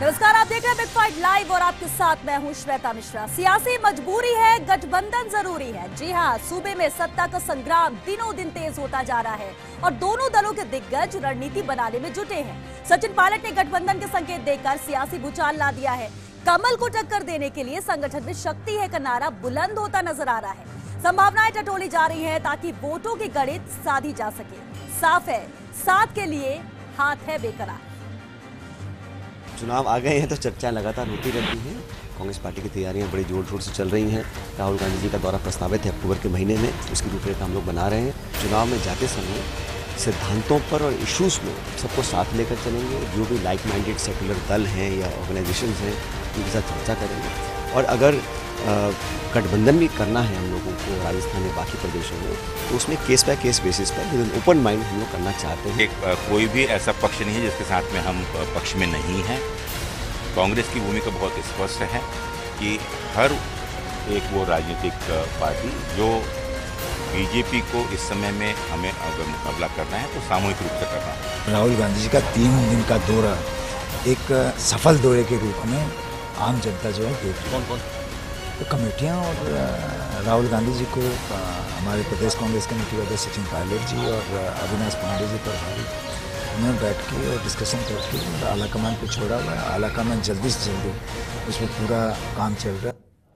नमस्कार, आप देख रहे हैं बिग फाइट लाइव और आपके साथ मैं हूं श्वेता मिश्रा। सियासी मजबूरी है, गठबंधन जरूरी है। जी हां, सूबे में सत्ता का संग्राम दिनों दिन तेज होता जा रहा है और दोनों दलों के दिग्गज रणनीति बनाने में जुटे हैं। सचिन पायलट ने गठबंधन के संकेत देकर सियासी भूचाल ला दिया है। कमल को टक्कर देने के लिए संगठन में शक्ति है का नारा बुलंद होता नजर आ रहा है। संभावनाएं टटोली जा रही है ताकि वोटों की गणित साधी जा सके। साफ है, साथ के लिए हाथ है बेकरार। चुनाव आ गए हैं तो चर्चाएं लगातार होती रहती हैं। कांग्रेस पार्टी की तैयारियां बड़ी जोर शोर से चल रही हैं। राहुल गांधी जी का दौरा प्रस्तावित है अक्टूबर के महीने में, उसकी रूपरेखा हम लोग बना रहे हैं। चुनाव में जाते समय सिद्धांतों पर और इश्यूज में सबको साथ लेकर चलेंगे। जो भी लाइक माइंडेड सेकुलर दल हैं या ऑर्गेनाइजेशंस हैं, उनके साथ चर्चा करेंगे। और अगर गठबंधन भी करना है हम लोगों को राजस्थान में, बाकी प्रदेशों में, तो उसमें केस बाय केस बेसिस पर ओपन माइंड हम लोग करना चाहते हैं। कोई भी ऐसा पक्ष नहीं है जिसके साथ में हम पक्ष में नहीं हैं। कांग्रेस की भूमिका बहुत स्पष्ट है कि हर एक वो राजनीतिक पार्टी जो बीजेपी को इस समय में हमें अगर मुकाबला करना है तो सामूहिक रूप से करना है। राहुल गांधी जी का 3 दिन का दौरा एक सफल दौरे के रूप में आम जनता जो है देख रही है। तो कमेटियाँ और राहुल गांधी जी को हमारे प्रदेश कांग्रेस कमेटी के अध्यक्ष सचिन पायलट जी और अविनाश पांडे जी प्रभारी, उन्होंने बैठ के और डिस्कशन करके आलाकमान को छोड़ा हुआ है। आलाकमान जल्दी से जल्दी उसमें पूरा काम चल रहा है।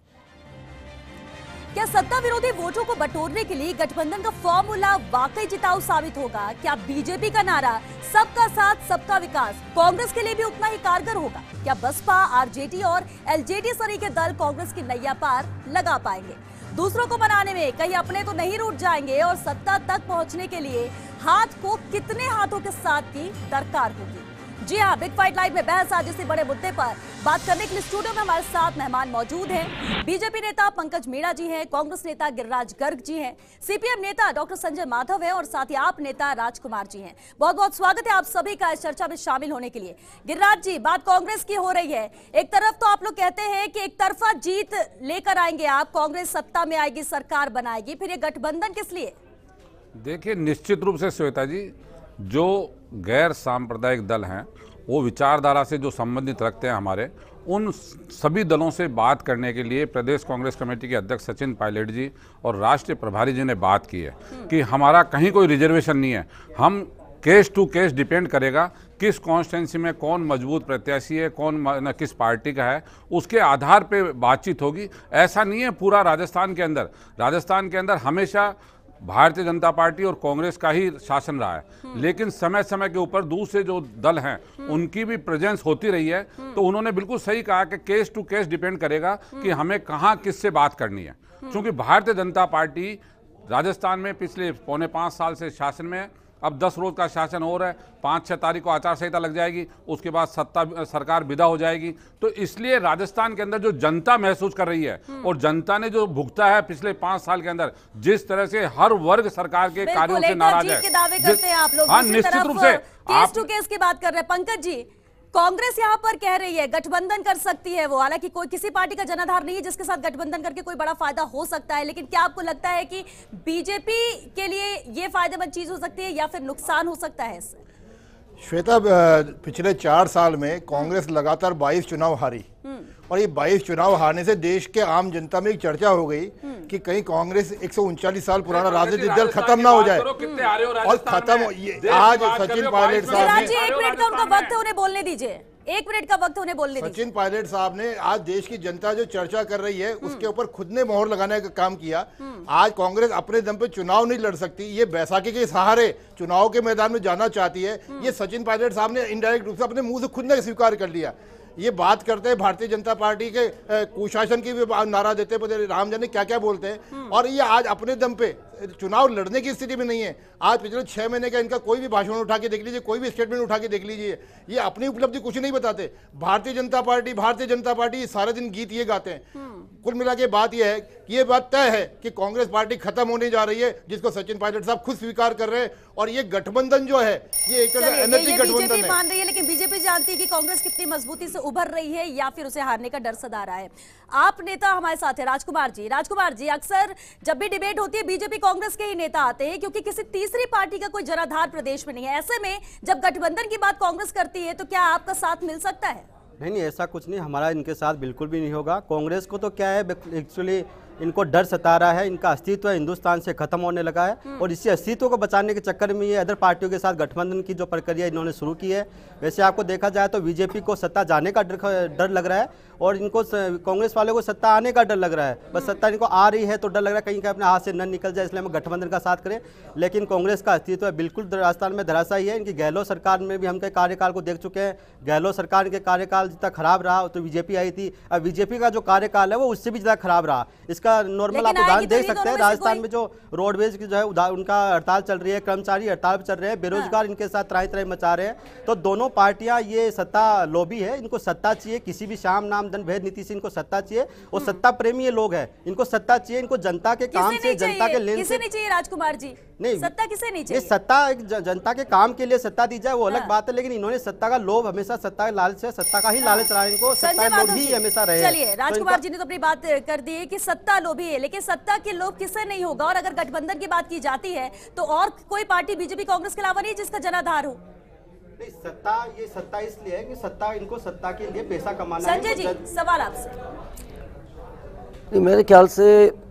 क्या सत्ता विरोधी वोटों को बटोरने के लिए गठबंधन का फॉर्मूला वाकई जिताऊ साबित होगा? क्या बीजेपी का नारा सबका साथ सबका विकास कांग्रेस के लिए भी उतना ही कारगर होगा? क्या बसपा, आरजेडी और एलजेडी सरी के दल कांग्रेस की नैया पार लगा पाएंगे? दूसरों को बनाने में कहीं अपने तो नहीं रूठ जाएंगे? और सत्ता तक पहुंचने के लिए हाथ को कितने हाथों के साथ की दरकार होगी? जी हाँ, बिग फाइट लाइव में बहस आज इसी बड़े मुद्दे पर बात करने के लिए स्टूडियो में हमारे साथ मेहमान मौजूद हैं। बीजेपी नेता पंकज मीणा जी हैं, कांग्रेस नेता गिरिराज गर्ग जी हैं, सीपीएम नेता डॉक्टर संजय माधव हैं और साथ ही आप नेता राजकुमार जी हैं। बहुत बहुत स्वागत है आप सभी का इस चर्चा में शामिल होने के लिए। गिरिराज जी, बात कांग्रेस की हो रही है। एक तरफ तो आप लोग कहते हैं कि एक तरफा जीत लेकर आएंगे आप, कांग्रेस सत्ता में आएगी, सरकार बनाएगी, फिर ये गठबंधन किस लिए? देखिए, निश्चित रूप से श्वेता जी, जो गैर सांप्रदायिक दल हैं, वो विचारधारा से जो संबंधित रखते हैं हमारे, उन सभी दलों से बात करने के लिए प्रदेश कांग्रेस कमेटी के अध्यक्ष सचिन पायलट जी और राष्ट्रीय प्रभारी जी ने बात की है कि हमारा कहीं कोई रिजर्वेशन नहीं है। हम केस टू केस डिपेंड करेगा किस कॉन्स्टिट्यूंसी में कौन मजबूत प्रत्याशी है, कौन किस पार्टी का है, उसके आधार पे बातचीत होगी। ऐसा नहीं है पूरा राजस्थान के अंदर हमेशा भारतीय जनता पार्टी और कांग्रेस का ही शासन रहा है, लेकिन समय समय के ऊपर दूसरे जो दल हैं उनकी भी प्रेजेंस होती रही है। तो उन्होंने बिल्कुल सही कहा कि केस टू केस डिपेंड करेगा कि हमें कहां किससे बात करनी है। क्योंकि भारतीय जनता पार्टी राजस्थान में पिछले 4.5 साल से शासन में है। अब 10 रोज का शासन हो रहा है, 5-6 तारीख को आचार संहिता लग जाएगी, उसके बाद सरकार विदा हो जाएगी। तो इसलिए राजस्थान के अंदर जो जनता महसूस कर रही है और जनता ने जो भुगता है पिछले 5 साल के अंदर, जिस तरह से हर वर्ग सरकार के कार्यों से नाराज है, दावे करते हैं आप लोग। हाँ, निश्चित रूप से केस टू केस की बात कर रहे हैं। पंकज जी, कांग्रेस यहाँ पर कह रही है गठबंधन कर सकती है वो, हालांकि कोई किसी पार्टी का जनाधार नहीं है जिसके साथ गठबंधन करके कोई बड़ा फायदा हो सकता है, लेकिन क्या आपको लगता है कि बीजेपी के लिए ये फायदेमंद चीज हो सकती है या फिर नुकसान हो सकता है इससे? श्वेता, पिछले 4 साल में कांग्रेस लगातार 22 चुनाव हारी और ये 22 चुनाव हारने से देश के आम जनता में एक चर्चा हो गई कि कहीं कांग्रेस 139 साल पुराना राजनीतिक दल खत्म ना हो जाए और खत्म हो। आज सचिन पायलट साहब ने, 1 मिनट का उनका वक्त है, उन्हें बोलने दीजिए। 1 मिनट का वक्त उन्हें बोलने दीजिए। सचिन पायलट साहब ने आज देश की जनता जो चर्चा कर रही है उसके ऊपर खुद ने मोहर लगाने का काम किया। आज कांग्रेस अपने दम पे चुनाव नहीं लड़ सकती, ये बैसाखी के सहारे चुनाव के मैदान में जाना चाहती है। ये सचिन पायलट साहब ने इनडायरेक्ट रूप से अपने मुंह से खुद ने स्वीकार कर लिया। ये बात करते हैं भारतीय जनता पार्टी के कुशासन की भी नारा देते हैं, राम जाने क्या क्या बोलते हैं, और ये आज अपने दम पे चुनाव लड़ने की स्थिति में नहीं है। आज पिछले 6 महीने का इनका कोई भी भाषण उठा के देख लीजिए, कोई भी स्टेटमेंट उठा के देख लीजिए, ये अपनी उपलब्धि कुछ नहीं बताते। भारतीय जनता पार्टी सारे दिन गीत ये गाते हैं। कुल मिला के बात यह है कि ये बात तय है कि कांग्रेस पार्टी खत्म होने जा रही है, जिसको सचिन पायलट साहब खुद स्वीकार कर रहे हैं। और ये गठबंधन जो है ये एक तरह से अनैतिक गठबंधन है। मान रही है, लेकिन बीजेपी जानती है कि कांग्रेस कितनी मजबूती से उभर रही है या फिर उसे हारने का डर सता रहा है। आप नेता हमारे साथ है राजकुमार जी, अक्सर जब भी डिबेट होती है बीजेपी कांग्रेस के ही नेता आते हैं क्योंकि किसी तीसरी पार्टी का कोई जनाधार प्रदेश में नहीं है। ऐसे में जब गठबंधन की बात कांग्रेस करती है तो क्या आपका साथ मिल सकता है? नहीं, ऐसा कुछ नहीं, हमारा इनके साथ बिल्कुल भी नहीं होगा। कांग्रेस को तो क्या है, एक्चुअली इनको डर सता रहा है, इनका अस्तित्व हिंदुस्तान से खत्म होने लगा है और इसी अस्तित्व को बचाने के चक्कर में ये अदर पार्टियों के साथ गठबंधन की जो प्रक्रिया इन्होंने शुरू की है। वैसे आपको देखा जाए तो बीजेपी को सत्ता जाने का डर लग रहा है और इनको कांग्रेस वालों को सत्ता आने का डर लग रहा है। बस सत्ता इनको आ रही है तो डर लग रहा है कहीं अपने हाथ से न निकल जाए, इसलिए हम गठबंधन का साथ करें। लेकिन कांग्रेस का अस्तित्व बिल्कुल राजस्थान में धराशायी है। इनकी गहलोत सरकार में भी हम के कार्यकाल को देख चुके हैं। गहलोत सरकार के कार्यकाल जितना खराब रहा तो बीजेपी आई थी, अब बीजेपी का जो कार्यकाल है वो उससे भी ज्यादा खराब रहा। इसका नॉर्मल आप उदाहरण देख सकते हैं, राजस्थान में जो रोडवेज की जो है उनका हड़ताल चल रही है, कर्मचारी हड़ताल चल रहे हैं, बेरोजगार इनके साथ त्राही त्राही मचा रहे हैं। तो दोनों पार्टियां, ये सत्ता लोभी है, इनको सत्ता चाहिए, किसी भी शाम नाम दंड भेद नीति से इनको सत्ता चाहिए और सत्ता प्रेमी ये लोग हैं, इनको सत्ता चाहिए, इनको जनता के काम से, जनता के लेन से नहीं चाहिए। राजकुमार जी, नहीं, सत्ता किसे नहीं चाहिए? ये सत्ता एक जनता के काम के लिए सत्ता दी जाए वो अलग बात है, लेकिन इन्होंने सत्ता का लोभ, हमेशा सत्ता लालच है, सत्ता का ही लालच रहा है इनको, सत्ता लोभ ही हमेशा रहे। चलिए, राजकुमार जी ने तो अपनी बात कर दी है कि सत्ता लोभी है, लेकिन सत्ता के लोभ किससे नहीं होगा? और अगर गठबंधन की बात की जाती है तो और कोई पार्टी बीजेपी कांग्रेस के अलावा नहीं जिसका जनाधार हो? नहीं, सत्ता, ये सत्ता इसलिए है कि सत्ता, इनको सत्ता के लिए पैसा कमाना है। संजय जी, सवाल आपसे। मेरे ख्याल से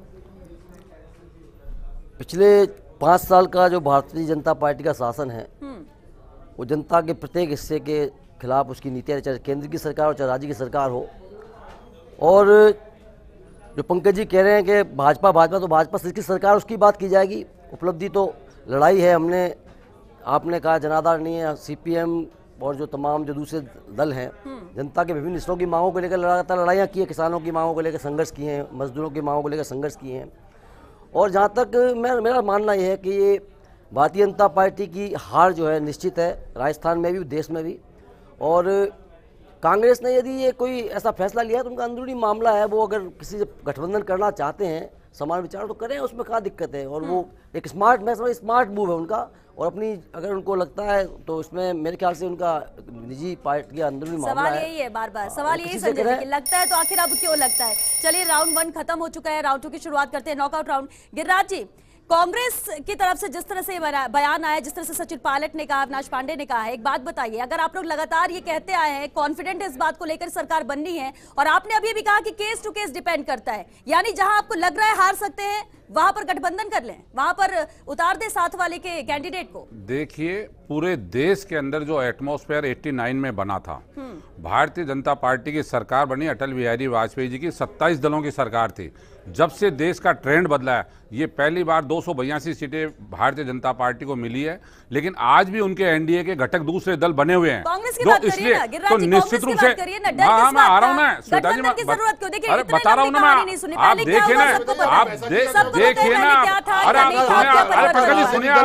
पिछले 5 साल का जो भारतीय जनता पार्टी का शासन है वो जनता के प्रत्येक हिस्से के खिलाफ उसकी नीतियाँ, चाहे केंद्र की सरकार हो चाहे राज्य की सरकार हो। और जो पंकज जी कह रहे हैं कि भाजपा तो भाजपा की सरकार, उसकी बात की जाएगी। उपलब्धि तो लड़ाई है, आपने कहा जनाधार नहीं है। सीपीएम और जो तमाम जो दूसरे दल हैं, जनता के विभिन्न हिस्सों की मांगों को लेकर लगातार लड़ाइयाँ की है, किसानों की मांगों को लेकर संघर्ष किए हैं, मजदूरों की मांगों को लेकर संघर्ष किए हैं। और जहाँ तक मेरा मानना ये है कि ये भारतीय जनता पार्टी की हार जो है निश्चित है, राजस्थान में भी, देश में भी। और कांग्रेस ने यदि ये कोई ऐसा फैसला लिया है तो उनका अंदरूनी मामला है, वो अगर किसी से गठबंधन करना चाहते हैं, समान विचार तो करें, उसमें क्या दिक्कत है। और वो एक स्मार्ट मूव है उनका, और अपनी अगर उनको लगता है तो इसमें मेरे ख्याल से उनका निजी पार्टी का अंदरूनी मामला है। सवाल यही है, बार सवाल यही संजय जी, लगता है तो आखिर अब क्यों लगता है? चलिए, राउंड 1 खत्म हो चुका है, राउंड 2 की शुरुआत करते हैं, नॉकआउट राउंड। गिरिराज जी, कांग्रेस की तरफ से जिस तरह से बयान आया, जिस तरह से सचिन पायलट ने कहा, अविनाश पांडे ने कहा है, एक बात बताइए, अगर आप लोग लगातार ये कहते आए हैं, कॉन्फिडेंट इस बात को लेकर सरकार बननी है, और आपने अभी भी कहा कि केस टू केस डिपेंड करता है, यानी जहां आपको लग रहा है हार सकते हैं वहां पर गठबंधन कर लें, वहां पर उतार दे साथ वाले के कैंडिडेट को। देखिए, पूरे देश के अंदर जो एटमॉस्फेयर 89 में बना था, भारतीय जनता पार्टी की सरकार बनी, अटल बिहारी वाजपेयी जी की 27 दलों की सरकार थी। जब से देश का ट्रेंड बदला है, ये पहली बार 282 सीटें भारतीय जनता पार्टी को मिली है, लेकिन आज भी उनके एनडीए के घटक दूसरे दल बने हुए हैं। इसलिए तो निश्चित रूप से हाँ, मैं आ रहा हूँ ना श्वेता जी, अरे बता रहा हूँ ना मैं, आप देखिए ना, आप देखिए ना, अरे पंकज जी सुनिए,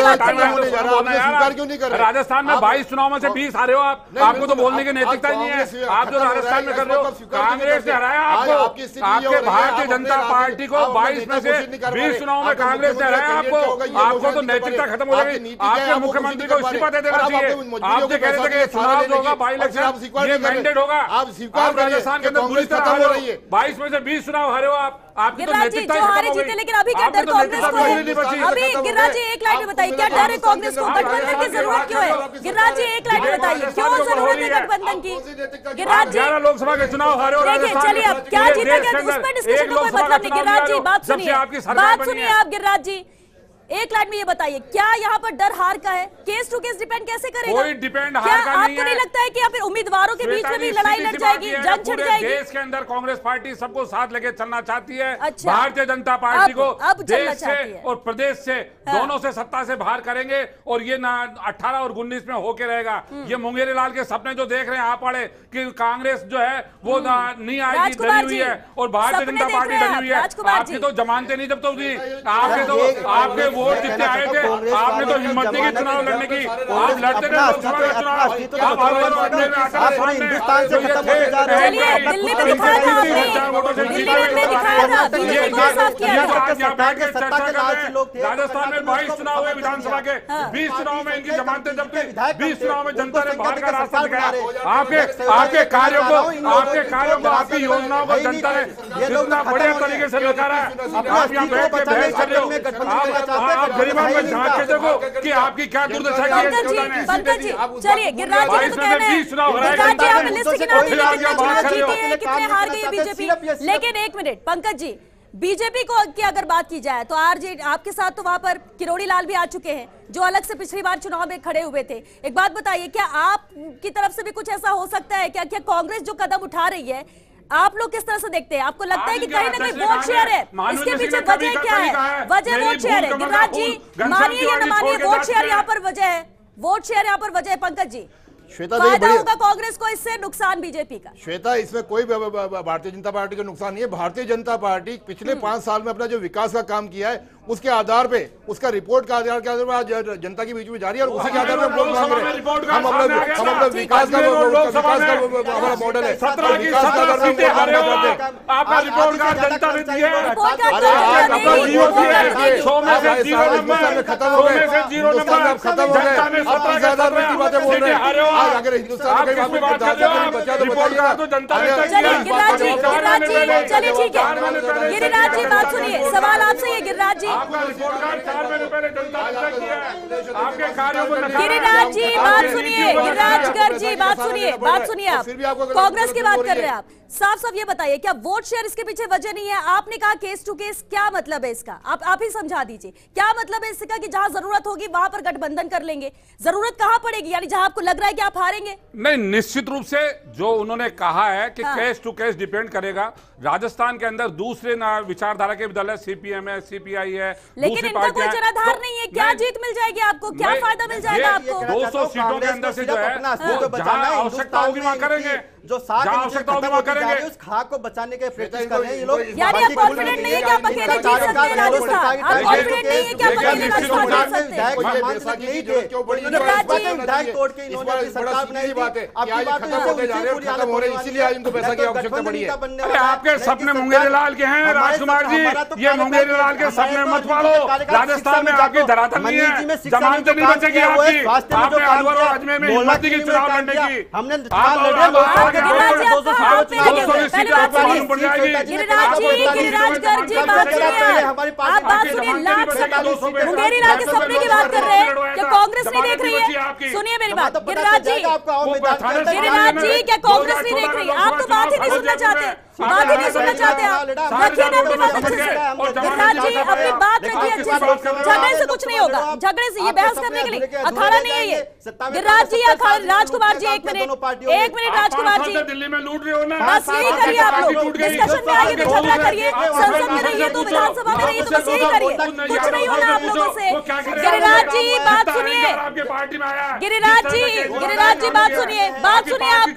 राजस्थान में 22 चुनाव में से 20 हारे हो आप, आपको तो बोलने की नैतिकता ही नहीं है। आप जो राजस्थान में कर रहे हो, कांग्रेस ने हराया आपको, आपके भारतीय जनता पार्टी को 22 में से 20 चुनाव में कांग्रेस ने हराया आपको तो नैतिकता खत्म हो जाएगी। आपके मुख्यमंत्री को इस्तीफा दे देना चाहिए। आप जो कह रहे थे कि चुनाव जो होगा, बाई इलेक्शन, ये मैंडेट होगा, आप राजस्थान के अंदर बुरी तरह हारे हो, 22 में से 20 चुनाव हारे हो आप, आपकी तो नैतिकता ही खत्म हो गई। लेकिन अभी क्या डर कांग्रेस को है? अभी गिरिराज जी एक लाइन में बताइए, क्या डर है कांग्रेस को? गठबंधन की जरूरत क्यों है? गिरिराज जी एक लाइन में बताइए, क्यों जरूरत है गठबंधन की? गिरिराज जी, 11 लोकसभा के चुनाव हारे हो राजस्थान। चलिए, अब क्या जीता क्या, उस पर डिस्कशन का कोई मतलब नहीं। गिरिराज जी, बात सुनिए आप। गिरिराज जी, एक लाइन में ये बताइए, क्या यहाँ पर डर हार का है? केस टू केस डिपेंड कैसे करेगा? कोई डिपेंड हार का आपको नहीं लगता है कि या फिर उम्मीदवारों के बीच में भी लड़ाई लड़ जाएगी, जंग छिड़ जाएगी? देश के अंदर कांग्रेस पार्टी सबको साथ लेके चलना चाहती है। अच्छा, भारतीय जनता पार्टी को देश से और प्रदेश से दोनों से सत्ता से बाहर करेंगे, और ये ना 18 और 19 में होके रहेगा। ये मुंगेरी लाल के सपने जो देख रहे हैं आप वाले कि कांग्रेस जो है वो नहीं आएगी, डरी हुई है, और भारतीय जनता पार्टी डरी हुई है। आपकी तो जमानतें नहीं जब तो दी, आपके वोट जितने आए थे, आपने तो हिम्मत नहीं की चुनाव लड़ने की। आप लड़ते रहे लोकसभा का चुनाव, हिंदुस्तान से खत्म होने जा रहे हैं। दिल्ली में दिखाया था आपने, दिल्ली में दिखाया था, बीजेपी को साफ किया था। राजस्थान में 22 चुनाव हुए विधानसभा के, 20 चुनाव में इनकी जमानतें जब्त, 20 चुनाव में जनता ने बाहर का रास्ता दिखाया। आपके कार्यों को, आपकी योजनाओं को जनता ने कितना बढ़िया तरीके से नकारा है। आप यहाँ बैठ के बहस कर रहे हो, आप गरीबों में झांक के देखो कि आपकी क्या दुर्दशा की है। पंकज जी चलिए, गिरिराज जी तो कहना है, गिरिराज जी आप लिस्ट गिना दीजिए कितने चुनाव जीते हैं, कितने हार गई है बीजेपी। लेकिन एक मिनट पंकज जी, बीजेपी को की अगर बात की जाए तो आरजेडी आपके साथ तो वहां पर किरोड़ी लाल भी आ चुके हैं जो अलग से पिछली बार चुनाव में खड़े हुए थे। एक बात बताइए, क्या आप की तरफ से भी कुछ ऐसा हो सकता है क्या कांग्रेस जो कदम उठा रही है आप लोग किस तरह से देखते हैं? आपको लगता है कि कहीं ना कहीं वोट शेयर है, इसके पीछे वजह क्या है? वजह वोट शेयर है। गिरिराज जी मानिए या न मानिए, वोट शेयर यहाँ पर वजह है, वोट शेयर यहाँ पर वजह है। पंकज जी, श्वेता फायदा होगा कांग्रेस को इससे, नुकसान बीजेपी का? श्वेता, इसमें कोई भारतीय जनता पार्टी का नुकसान नहीं है। भारतीय जनता पार्टी पिछले 5 साल में अपना जो विकास का काम किया है उसके आधार पे, उसका रिपोर्ट का आधार के आधार पर आज जनता के बीच में जारी है और उसी के आधार पर हम लोग मांग रहे हैं। हम अपना विकास का हमारा मॉडल है, विकास का आधार पर आपका रिपोर्ट कार्ड जनता ने दिया है। हिंदुस्तान में खत्म हो गए, हिंदुस्तान में अब खत्म हो गए, अब किस आधार पर की बातें बोल रहे हैं? आज अगर हिंदुस्तान में कहीं बचा तो बताइए। चलिए ठीक है, गिरिराज जी बात सुनिए, सवाल आपसे ये गिरिराज जी, गिरिराज जी बात सुनिए, गिरिराज गर जी बात सुनिए, बात सुनिए। आप कांग्रेस की बात कर रहे हैं, आप साफ साफ ये बताइए, क्या वोट शेयर इसके पीछे वजह नहीं है? आपने कहा केस टू केस, क्या मतलब है इसका? आप ही समझा दीजिए, क्या मतलब है इसका कि जहां जरूरत होगी वहां पर गठबंधन कर लेंगे? जरूरत कहां पड़ेगी, यानी जहां आपको लग रहा है कि आप हारेंगे? नहीं, निश्चित रूप से जो उन्होंने कहा है कि केस टू केस डिपेंड करेगा। राजस्थान के अंदर दूसरे विचारधारा के दल है, सीपीएम है, सीपीआई है, लेकिन इनका कोई जनाधार नहीं है। क्या जीत मिल जाएगी आपको, क्या फायदा मिल जाएगा आपको? 200 सीटों के अंदर से जो है जहां आवश्यकता होगी वहां करेंगे, जो आवश्यकता होगी वहां करेंगे, उस खाक को बचाने के प्रयास कर रहे हैं ये लोग। यानी आप कॉन्फिडेंट नहीं है कि आप अकेले जीत सकते हैं राजस्थान? आप कॉन्फिडेंट नहीं है कि आप अकेले राजस्थान जीत सकते हैं? विधायक तोड़ के इन्होंने अपनी सरकार बनाई बात है, आपकी बात खत्म हो रही है, इसीलिए आज इनको पैसा की आवश्यकता पड़ी है। आपके सपने मुंगेरी लाल के हैं राजकुमार जी, ये मुंगेरी लाल के सपने मत पालो। राजस्थान में आपकी धरातल नहीं है, जमानत नहीं बचेगी आपकी। आपने अलवर और अजमेर में हिम्मत की चुनाव लड़ने की, हमने मुंगेरी लाल के सपने की बात कर रहे हैं, क्या कांग्रेस नहीं देख रही है? सुनिए मेरी बात गिरिराज जी, गिरिराज जी क्या कांग्रेस नहीं देख रही? आप तो बात ही नहीं सुनना चाहते, बात ही नहीं सुनना चाहते आप। रखिए ना अपनी बात अच्छे से, गिरिराज जी अपनी बात रखिए अच्छे से। झगड़े से कुछ नहीं होगा, झगड़े से, ये बहस करने के लिए अखाड़ा नहीं है ये। गिरिराज जी अखाड़ा, राजकुमार जी एक मिनट राजकुमार जी, दिल्ली में लूट रहे हो ना, बस यही करिए आप लोग। डिस्कशन में आइए तो झगड़ा करिए, संसद में रहिए तो विधानसभा में रहिए तो बस यही करिए, कुछ नहीं होना आप लोगों से। गिरिराज जी बात सुनिए, गिरिराज जी बात सुनिए, बात सुनिए आप।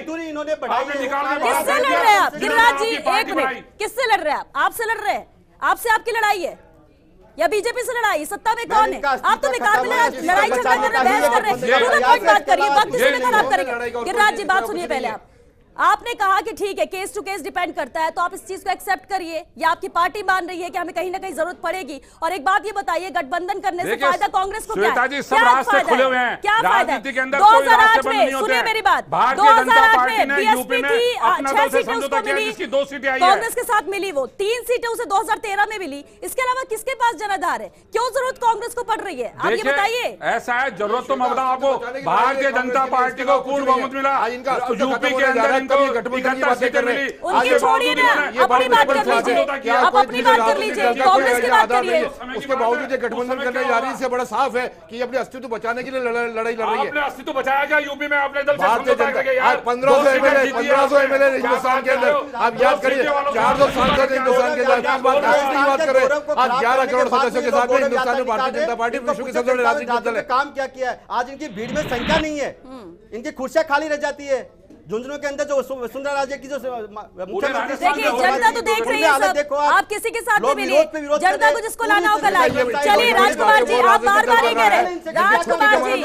किससे लड़ रहे हैं आप गिरिराज जी? एक मिनट, किससे लड़ रहे हैं आप? आपसे लड़ रहे हैं? आपसे आपकी लड़ाई है या बीजेपी से लड़ाई? सत्ता में कौन है? आप तो बेकार में लड़ाई झगड़ा कर रहे, बहस कर रहे, बात करिए, वक्त इसी में खराब करेंगे। गिरिराज जी बात सुनिए पहले आप। आपने कहा कि ठीक है केस टू केस डिपेंड करता है, तो आप इस चीज को एक्सेप्ट करिए, या आपकी पार्टी मान रही है कि हमें कहीं ना कहीं जरूरत पड़ेगी? और एक बात ये बताइए, गठबंधन करने से फायदा कांग्रेस को क्या है? क्या फायदा है? क्या फायदा? 2008 में, सुनिए मेरी बात, 2008 में बीएसपी थी, 6 सीटें उसको मिली, कांग्रेस के साथ मिली, वो 3 सीटें उसे 2013 में मिली। इसके अलावा किसके पास जनाधार है? क्यों जरूरत कांग्रेस को पड़ रही है? आप ये बताइए। ऐसा है, जरूरत तो मैं बताऊं आपको, भारतीय जनता पार्टी को पूर्ण बहुमत मिला यूपी के अंदर, उनकी छोड़िए ना, अपनी बात कर लीजिए, आप अपनी बात कर लीजिए, कांग्रेस की बात करिए। उसके बावजूद ये गठबंधन करने जा रही है, इससे बड़ा साफ है कि अपने अस्तित्व बचाने के लिए लड़ाई लड़ रही है। आपने अस्तित्व बचाया क्या यूपी में? आपने दल भारतीय जनता आज 1500 एमएलए हिंदुस्तान के अंदर, आप याद करिए 400 सांसद हिंदुस्तान के अंदर, बात करें आज 11 करोड़ सदस्यों के साथ में हिंदुस्तान में भारतीय जनता पार्टी विश्व की सबसे बड़ी राजनीतिक दल है। काम क्या किया है? आज इनकी भीड़ में संख्या नहीं है, इनकी कुर्सियां खाली रह जाती है। झुंझुनू के अंदर जो वसुंधरा राजे की जो मुख्यमंत्री, देखिए जनता तो देख रही है सब, आप किसी के साथ में मिलिए, जनता को जिसको लाना होगा लाइए। चलिए राजकुमार जी, आप बार बार ये कह रहे हैं, राजकुमार जी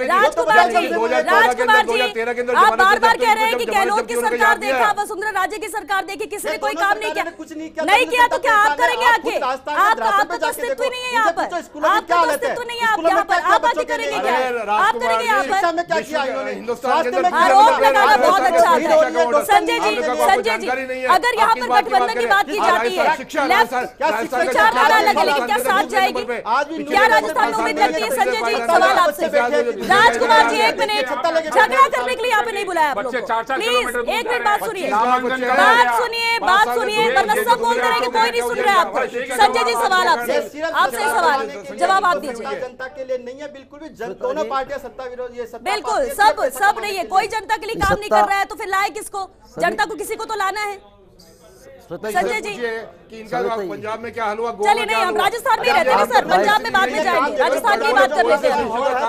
आप बार बार कह रहे हैं कि गहलोत की सरकार देखा, वसुंधरा राजे की सरकार देखी, किसी ने कोई काम नहीं किया, नहीं किया तो क्या आप करेंगे आके? आपका तो अस्तित्व ही नहीं है यहाँ पर, आपका अस्तित्व नहीं है आप यहाँ पर, आप आके करेंगे क्या? आप करेंगे यहाँ पर? हिंदुस्तान के अंदर आरोप लगाना बहुत अच्छा आता है। संजय जी, अगर यहाँ पर गठबंधन की बात की जाती है, लेफ्ट विचारधारा अलग है, लेकिन क्या साथ जाएगी? क्या राजस्थान में उम्मीद लगती है? संजय जी, सवाल आपसे। राजकुमार जी, 1 मिनट, झगड़ा करने के लिए यहाँ पे नहीं बुलाया आप लोगों को, प्लीज 1 मिनट बात सुनिए, बात सुनिए, वरना सब बोलते रहे कि कोई नहीं सुन रहा है आपको। संजय जी, सवाल आपसे सवाल, जवाब आप दीजिए। जनता के लिए नहीं है, बिल्कुल भी दोनों पार्टियां सत्ता विरोधी है, बिल्कुल सब नहीं है, कोई जनता के लिए काम नहीं कर रहा है, तो फिर लाए किसको? जनता को किसी को तो लाना है। संजय जी, कि इनका पंजाब में क्या हाल हुआ? चलिए नहीं, हम राजस्थान में रहते हैं सर, पंजाब में बाद में जाएंगे, राजस्थान की बात कर लेते हैं।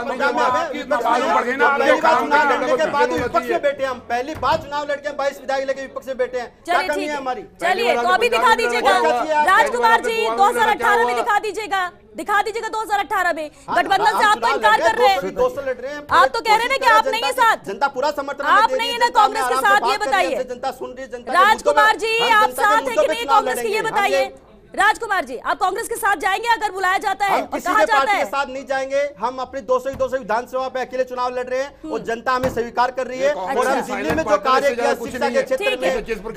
विपक्ष में बैठे हम, पहली बार चुनाव लड़के 22 विधायक लेके विपक्ष में बैठे हैं। चलिए ठीक है, चलिए तो अभी दिखा दीजिएगा राजकुमार जी, 2018 में दिखा दीजिएगा 2018 में। गठबंधन से आप तो इनकार कर रहे हैं, आप तो कह रहे हैं कि आप नहीं है साथ, जनता पूरा समर्थन, आप नहीं है ना कांग्रेस के साथ, ये बताइए। जनता सुन रही है। राजकुमार जी, आप साथ है कि नहीं कांग्रेस की, ये बताइए। राजकुमार जी, आप कांग्रेस के साथ जाएंगे अगर बुलाया जाता है? हम किसी भी पार्टी के साथ नहीं जाएंगे, हम अपने 200 विधानसभा पे अकेले चुनाव लड़ रहे हैं और जनता हमें स्वीकार कर रही है। और हम दिल्ली में जो कार्य किया शिक्षा के क्षेत्र में,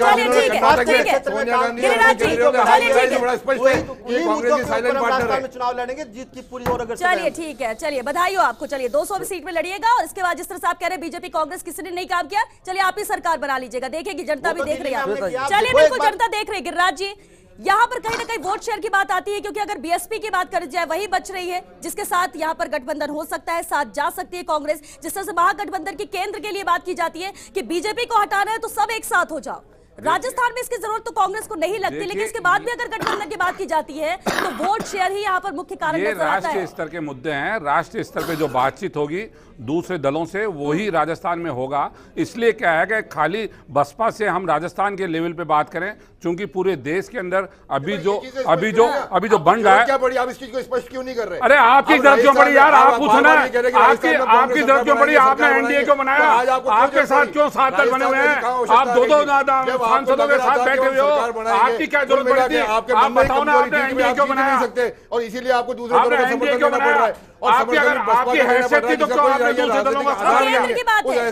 चुनाव लड़ेंगे, जीत की पूरी और अगर। चलिए ठीक है, चलिए बधाई हो आपको। चलिए 200 सीट में लड़िएगा और इसके बाद जिस तरह से आप कह रहे हैं बीजेपी कांग्रेस किसी ने नहीं काम किया, चलिए आप ही सरकार बना लीजिएगा, देखेगी जनता भी देख रही है। चलिए बिल्कुल जनता देख रही है। गिरिराज जी, यहाँ पर कहीं ना कहीं वोट शेयर की बात आती है, क्योंकि अगर बीएसपी की बात कर जाए वही बच रही है जिसके साथ यहाँ पर गठबंधन हो सकता है, साथ जा सकती है कांग्रेस। जिस तरह से महागठबंधन की केंद्र के लिए बात की जाती है कि बीजेपी को हटाना है तो सब एक साथ हो जाओ। राजस्थान में इसकी जरूरत तो कांग्रेस को नहीं लगती, लेकिन इसके बाद भी अगर गठबंधन की बात की जाती है तो वोट शेयर ही यहाँ पर मुख्य कारण नजर आता है। राष्ट्रीय स्तर के मुद्दे हैं, राष्ट्रीय स्तर पे जो बातचीत होगी दूसरे दलों से वही राजस्थान में होगा। इसलिए क्या है कि खाली बसपा से हम राजस्थान के लेवल पे बात करें, क्योंकि पूरे देश के अंदर अभी जो बन रहा है, क्या बड़ी आप इस चीज को स्पष्ट क्यों नहीं कर रहे? अरे आपकी जरूरत क्यों पड़ी यार? आप पूछो ना, आपकी जरूरत क्यों पड़ी? आपने एनडीए क्यों बनाया? आपके साथ क्यों 7 दल बने हुए हैं? आप 2 सांसदों के साथ बैठे हुए हो, आपकी क्या जरूरत पड़ी थी? आप बताओ ना, आपने एनडीए क्यों बनाया? और इसीलिए आपको दूसरे दलों का समर्थन करना पड़ रहा है। आपकी हैसियत थी तो क्यों आपने दूसरे दलों का सहारा लिया? केंद्र की बात है,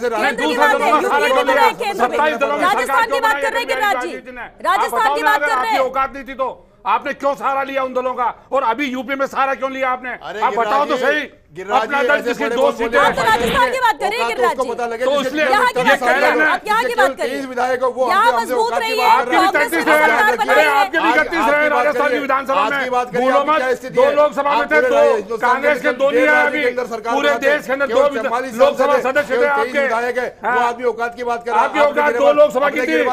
राजस्थान की बात कर रहे हैं गिरिराज जी, राजस्थान की बात कर रहे हैं। औकात नहीं थी तो आपने क्यों सहारा लिया उन दलों का? और अभी यूपी में सहारा क्यों लिया आपने? आप बताओ तो सही। अपना दल जिसकी 2 सीटें, आप तो राजस्थान की बात कर रहे हैं गिरिराज जी, तो इसलिए यहाँ की बात कर रहे हैं, आप यहाँ की बात कर रहे हैं, यहाँ मजबूत रही है, कांग्रेस की सरकार बनी है। आपके भी 31 रहे राजस्थान की विधानसभा में, भूलो मत, 2 लोकसभा में थे, 2 कांग्रेस के 2 नहीं है अभी, पूरे देश के अंदर 2 लोकसभा सदस्य थे आपके। आपकी औकात की बात कर रहे हैं, आपकी औकात 2 लोकसभा की थी,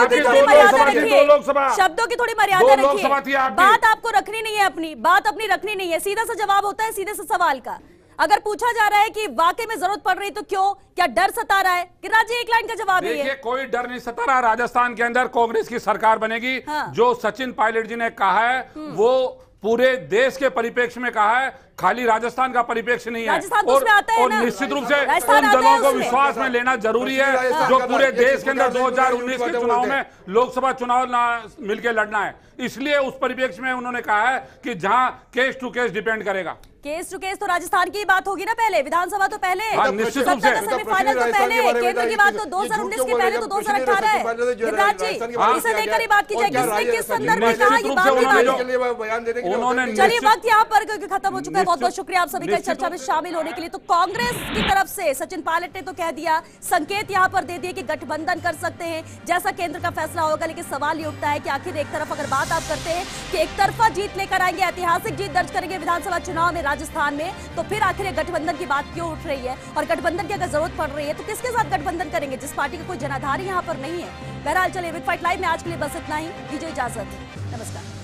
शब्दों की थोड़ी मर्यादा रखिए, बात आपको रखनी नहीं है, अपनी बात अपनी रखनी नहीं है। सीधा सा जवाब होता है सीधे से सवाल का। अगर पूछा जा रहा है कि वाकई में जरूरत पड़ रही तो क्यों, क्या डर सता रहा है? गिरिराज जी, 1 लाइन का जवाब है। देखिए, कोई डर नहीं सता रहा। राजस्थान के अंदर कांग्रेस की सरकार बनेगी। जो सचिन पायलट जी ने कहा है वो पूरे देश के परिप्रेक्ष्य में कहा है, खाली राजस्थान का परिप्रेक्ष्य नहीं है। और निश्चित रूप से उन दलों को विश्वास में लेना जरूरी है जो पूरे देश के अंदर 2019 के चुनाव में लोकसभा चुनाव मिलकर लड़ना है। इसलिए उस परिप्रेक्ष्य में उन्होंने कहा है कि जहां केस टू केस डिपेंड करेगा। केस टू केस तो राजस्थान की बात होगी ना, पहले विधानसभा तो पहले, निश्चित रूप से सेमीफाइनल तो पहले, केंद्र की बात तो 2019 के पहले तो 2018 है। गिरिराज जी, इसे लेकर ही बात की जाएगी, किसने किस संदर्भ में कहा, ये बात की बात है। उन्होंने चलिए वक्त यहाँ पर खत्म हो चुका है। बहुत बहुत शुक्रिया आप सभी का चर्चा में शामिल होने के लिए। तो कांग्रेस की तरफ से सचिन पायलट ने तो कह दिया, संकेत यहाँ पर दे दिए कि गठबंधन कर सकते हैं जैसा केंद्र का फैसला होगा। लेकिन सवाल ये उठता है कि आखिर एक तरफ अगर बात आप करते हैं कि एक तरफा जीत लेकर आएंगे, ऐतिहासिक जीत दर्ज करेंगे विधानसभा चुनाव में राजस्थान में, तो फिर आखिर गठबंधन की बात क्यों उठ रही है? और गठबंधन की अगर जरूरत पड़ रही है तो किसके साथ गठबंधन करेंगे जिस पार्टी का कोई जनाधार यहाँ पर नहीं है? बहरहाल चलिए बिग फाइट लाइव में आज के लिए बस इतना ही। दीजिए इजाजत, नमस्कार।